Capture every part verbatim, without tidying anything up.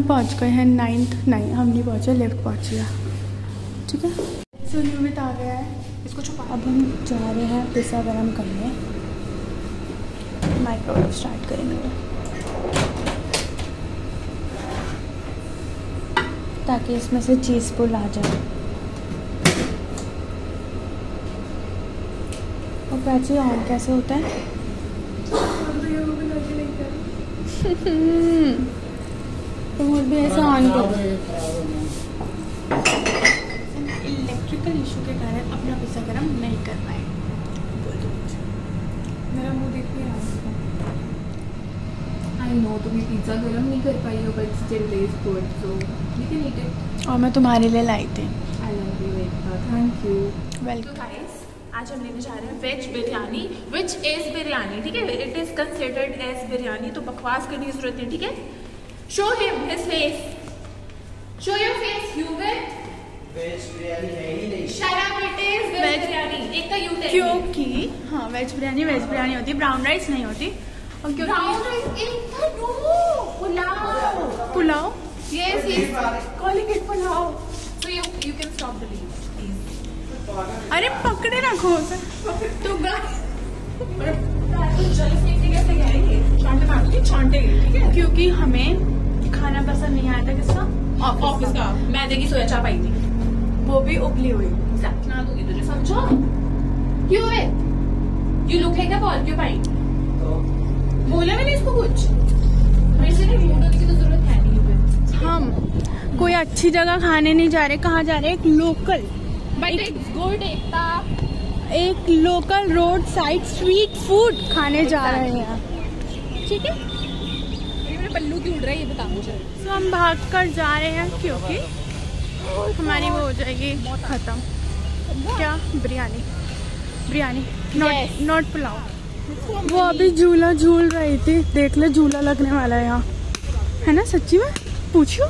हम पहुंच गए हैं नाइन्थ, नहीं हम नहीं पहुंचे, लेफ्ट पहुंच गया। ठीक है, सो यूवित आ गया है, इसको छुपा। अब हम जा रहे हैं पिज़्ज़ा गरम करने, माइक्रोवेव स्टार्ट करेंगे ताकि इसमें से चीज़ पुल आ जाए। और प्राची ऑन कैसे होता है? रिमोट भी ऐसे ऑन करो। इलेक्ट्रिकल इशू के कारण अपना पिज़्ज़ा गरम नहीं कर पाए। मेरा मुंह देखिए, आई नो तुम्हें पिज़्ज़ा गरम नहीं कर पाई हो, but still taste good, so you can eat it. और मैं तुम्हारे लिए लाई थी। I love you Ekta, thank you. Welcome. Guys, आज हम लेने जा रहे हैं veg biryani, which is biryani. ठीक है, it is considered as biryani, तो बकवास करने की जरूरत नहीं। ठीक है, show him his face, show your face. You will veg biryani है ही नहीं। Shut up, it is veg biryani. एक का यू टेल। क्योंकि हाँ वेज बिरयानी वेज बिरयानी होती है, ब्राउन राइस नहीं होती। और क्योंकि ब्राउन राइस एक का no pulao, pulao, yes yes, calling it pulao. So you you can stop the lead please. अरे पकड़े रखो उसे। तो क्योंकि हमें खाना पसंद नहीं आया था किसका, ऑफिस का। मैदे की सोया चाप आई थी, वो भी उबली हुई। ना दूंगी तुझे, समझो। क्यों है you look like a porcupine. बोला मैंने इसको कुछ, मेरे से नहीं मूड होने की तो जरूरत है नहीं। हम कोई अच्छी जगह खाने नहीं जा रहे, कहाँ जा रहे हैं? एक local, but it's good Ekta, एक local road side street food खाने जा रहे हैं। ठीक है, मेरे पल्लू क्यों उड़ रहा है ये बता मुझे। तो हम भाग कर जा रहे हैं क्योंकि हमारी वो हो जाएगी खत्म। क्या? Biryani, biryani not not pulao. वो अभी झूला झूल रही थी, देख ले झूला लगने वाला है यहाँ, है ना? सच्ची में पूछो।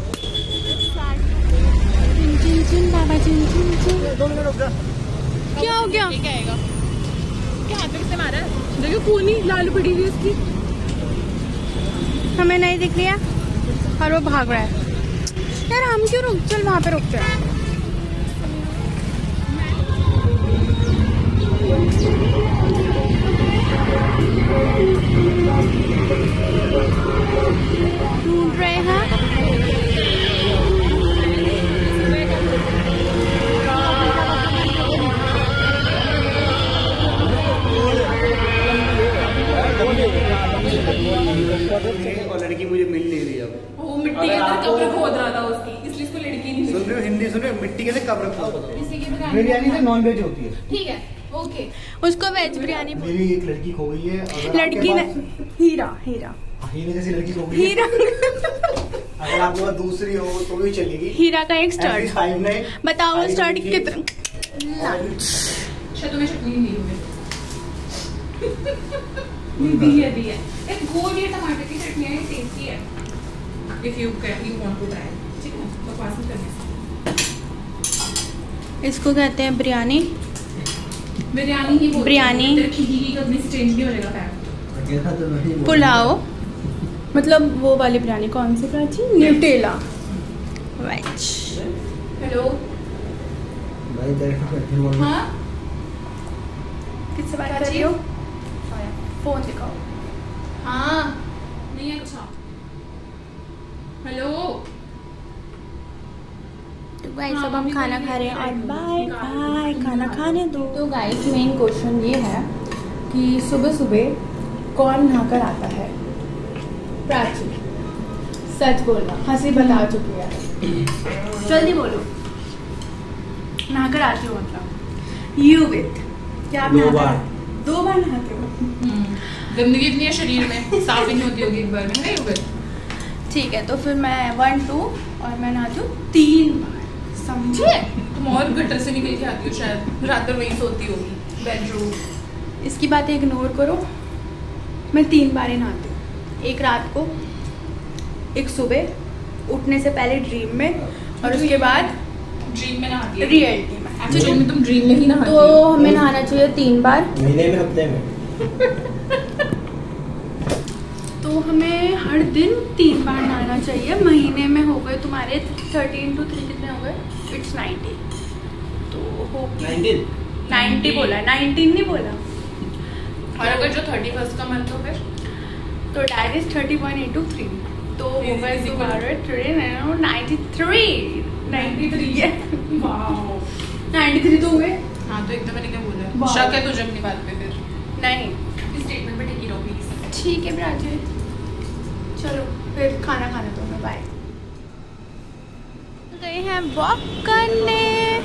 चिन चिन चिन बाबा चिन चिन चिन। दो मिनट रुक जा। क्या हो गया? क्या आएगा? क्या हाथ में किसने मारा है? देखो पूनी लाल पड़ी हुई उसकी, हमें नहीं दिख रही है और वो भाग रहा है। यार हम क्यों रुक, चल वहाँ पे रुकते हैं। ढूंढ रहे हैं और लड़की मुझे मिल नहीं रही अब। वो मिट्टी के अंदर कब्र खोद रहा था उसकी, इसलिए इसको लड़की नहीं सुन रहे हो? हिंदी सुन रहे हो? मिट्टी के अंदर कब्र खोद। इसी की बिरयानी। बिरयानी से नॉन वेज होती है। ठीक है, ओके। उसको वेज बिरयानी। मेरी एक लड़की खो गई है। अगर लड़की आपके ने पास- हीरा हीरा हीरे जैसी लड़की खो गई है। हीरा अगर आपके पास दूसरी हो तो भी चलेगी। हीरा का एक स्टर्ट। फाइव नाइन बताओ वो स्टर्ट कितना? अच्छा तुम्हें चटनी नहीं दी दी है दी है। एक गोल ये टमाटर की चटनी है, टेस्टी है। If you you want to try, ठीक है? तो पास में करने इसको कहते हैं बिरयानी। बिरयानी ही बोलते बिरयानी। हैं, घी घी का मिक्स चेंज नहीं हो जाएगा फैट। पुलाव, मतलब वो वाली बिरयानी कौन सी प्राची? Nutella veg. हेलो, भाई देखो हाँ किससे बात क्या कर रही चीज़? हो? फोन दिखाओ। हाँ नहीं है कुछ। हेलो, तो गाइस हाँ, अब हम मम्मी खाना को खा रहे हैं और लेके बाय निकाल बाय, दो। खाना खाने दो। तो गाइस मेन क्वेश्चन ये है कि सुबह सुबह कौन नहाकर आता है? प्राची, सच बोलना, हंसी बता चुकी है, जल्दी बोलो। नहाकर आती हो मतलब? यू विथ क्या? आप दो नहाकर- बार। दो बार नहाते हो? गंदगी इतनी है शरीर में, साफ ही नहीं होती होगी एक बार में, है ना? ठीक है, तो फिर मैं वन टू और मैं नहाती हूँ तीन बार, समझे? तुम और गटर से निकल के आती हो शायद, रात भर वहीं सोती होगी बेडरूम। इसकी बातें इग्नोर करो। मैं तीन बार ही नहाती हूँ, एक रात को, एक सुबह उठने से पहले ड्रीम में, और उसके बाद ड्रीम में नहाती है। रियलिटी में। एक्चुअली में तुम ड्रीम में ही नहाती हो। तो हमें नहाना चाहिए तीन बार। महीने में हफ्ते में। तो तो हमें हर दिन तीन बार नहाना चाहिए। महीने में हो गए तुम्हारे थर्टीन टू थ्री कितने हो गए? It's ninety. तो हो नाइनटी बोला, नाइनटीन नहीं बोला। और अगर जो थर्टी फर्स्ट का मंथ हो फिर तो that is thirty one into three, तो हो गए तुम्हारे three ninety three ninety three है। नाइन्टी थ्री तो हुए। हाँ तो एकदम मैंने क्या बोला, शक है तुझे अपनी बात पे? फिर नहीं, इस स्टेटमेंट पे टिकी रहो प्लीज। ठीक है प्राची, चलो फिर खाना खाने दो मैं। बाय। गए हैं वॉक करने,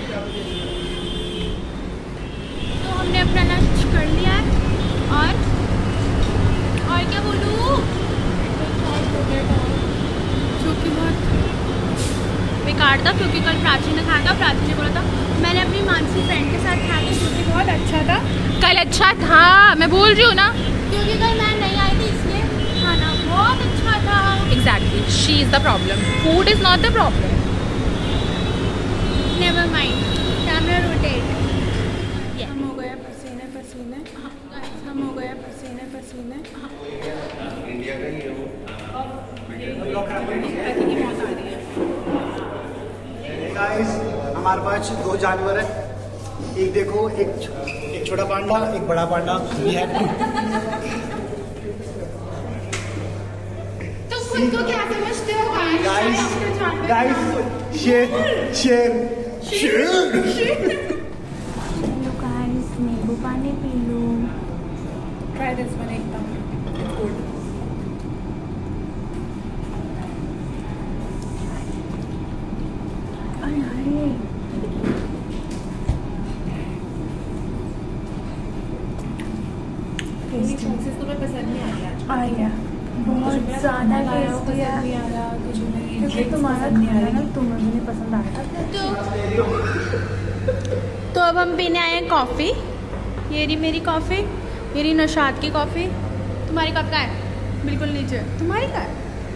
तो हमने अपना लंच कर लिया है। और और क्या बोलूँ, जो कि बहुत बेकार था क्योंकि कल प्राची ने खाया था। प्राची ने बोला था, मैंने अपनी मानसी फ्रेंड के साथ खाया था जो कि बहुत अच्छा था। कल अच्छा था, मैं बोल रही हूँ ना, क्योंकि कल मैं नहीं आई थी इसलिए खाना बहुत अच्छा था। Exactly, she is the problem, food is not the problem. Never mind, camera rotate. हम हो गए पसीने पसीने, हम हो गए पसीने पसीने। इंडिया का ही है वो। गाइस, हमारे पास दो जानवर है, एक देखो, एक एक छोटा पांडा, एक बड़ा पांडा। We have two. तो खुद को क्या समझते हो गाइस? गाइस, शेर शेर शेर। हेलो गाइस, नींबू पानी पी लो। ट्राई दिस वन, एकदम गुड। तुम्हें पसंद नहीं आ आया बहुत ज़्यादा टेस्टी है, क्योंकि तुम्हारा खाना ना तुम्हें भी नहीं पसंद आया। तो तो अब हम पीने आए हैं कॉफ़ी। ये रही मेरी कॉफ़ी, मेरी नौशाद की कॉफ़ी। तुम्हारी कप का है? बिल्कुल नीचे। तुम्हारी का है?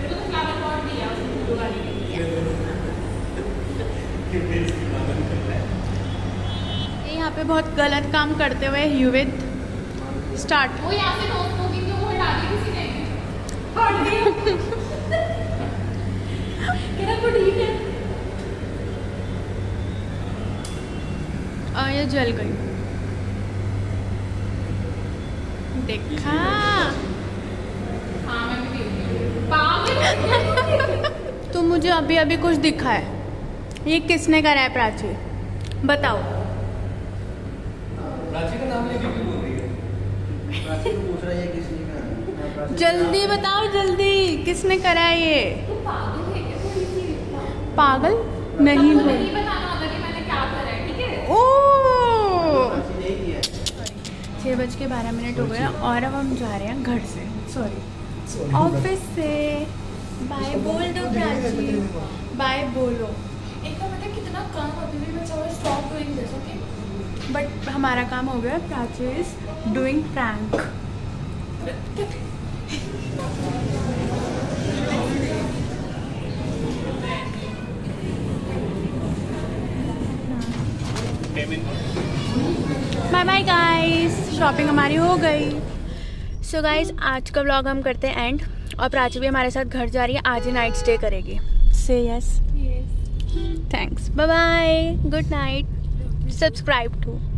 यहाँ पे बहुत गलत काम करते हुए युवित स्टार्ट। वो यहाँ से नोट होगी क्यों वो हटा दी किसी ने? हट दी। कितना को ठीक है? आ, ये जल गई। देखा? हाँ मैं भी पागल। तो मुझे अभी अभी कुछ दिखा है, ये किसने करा है? प्राची बताओ। प्राची का नाम लेके क्यों बोल रही है? प्राची को पूछ रहा है किसने करा? जल्दी बताओ, जल्दी किसने करा है ये? तू पागल है क्या? थोड़ी सी पागल नहीं मुझे हूँ। नहीं बताना होगा कि मैंने क्या करा है, ठीक है? ओ प्राची ने किया। छः बज के बारह मिनट हो गया और अब हम जा रहे हैं घर से, सॉरी ऑफिस से। बाय बोल दो प्राची, बाय बोलो। एक तो मतलब कितना काम अभी भी मैं चाहूँ stop doing this, okay? But हमारा काम हो गया। Prachi is doing prank. Bye bye guys, shopping हमारी हो गई। सो so गाइस, आज का व्लॉग हम करते हैं एंड, और प्राची भी हमारे साथ घर जा रही है, आज ही नाइट स्टे करेगी। से yes, thanks, bye bye, good night, subscribe to